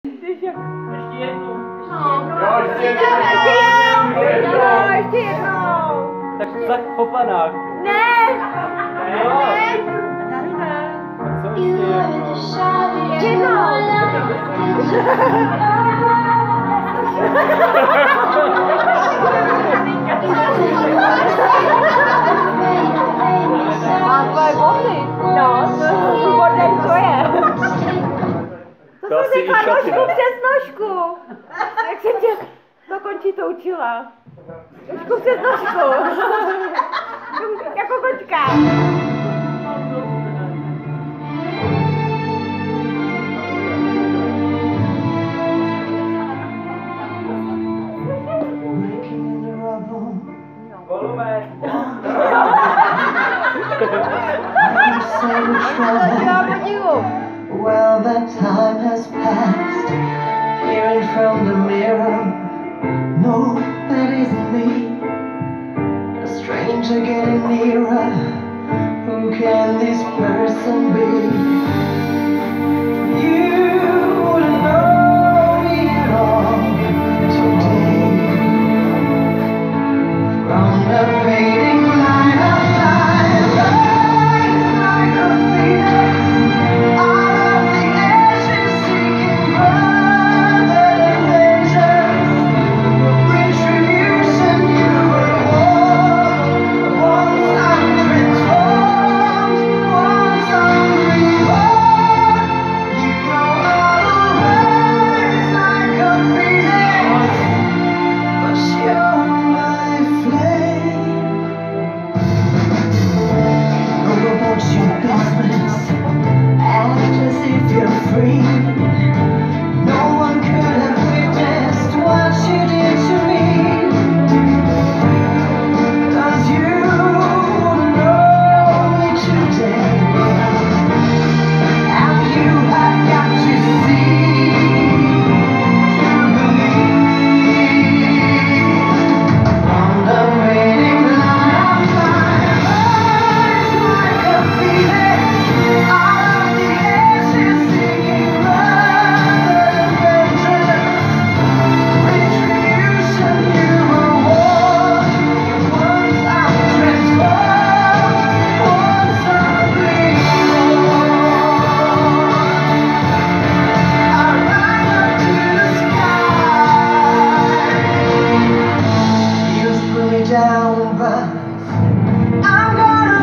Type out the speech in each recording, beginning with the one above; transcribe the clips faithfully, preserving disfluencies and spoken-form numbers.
Ještě jednou. Jo, ještě jednou. Jo, ještě jednou. Tak tak po panách. Ne. Jo. Ne. Tak co ještě? Jednou. Mám tvoje boty. No, to bordel to je. To jsem řekla nožku přes nožku. Jak jsem tě dokončí to učila. Nožku přes nožku. Jako kočka. Well, that time has passed. Peering from the mirror, no, that isn't me. A stranger getting nearer. Who can this person be? You wouldn't know me at all today. From the fading light of time, rise like a phoenix. Out of the ashes, seeking brother and vengeance. Retribution, you were warned. Once I'm transformed, once I'm reborn. You know I'll rise like a phoenix, but you're my flame. Go about your business, act as if you're free. No one could have witnessed what you did to me. 'Cause you wouldn't know me today. And you have got to see to believe. From the fading light of time, rise like a phoenix. Out of the ashes, seeking brother and vengeance. Retribution, you were warned. Once I'm transformed, once I'm reborn. I rise up to the sky. You pull me down, but I'm gonna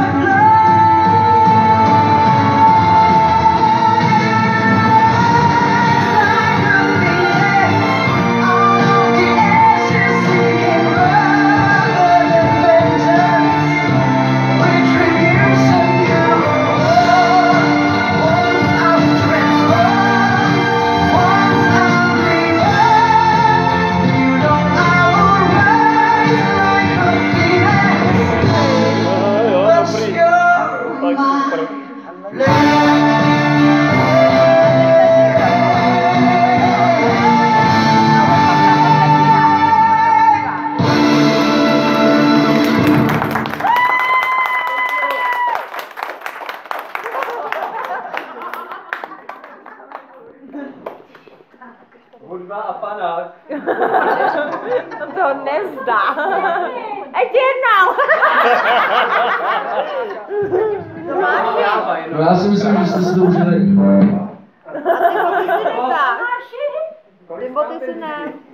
Hudba a panák. To nezdá. Ještě jednou. No já si myslím, že jste si to užili. Ty boty si ne.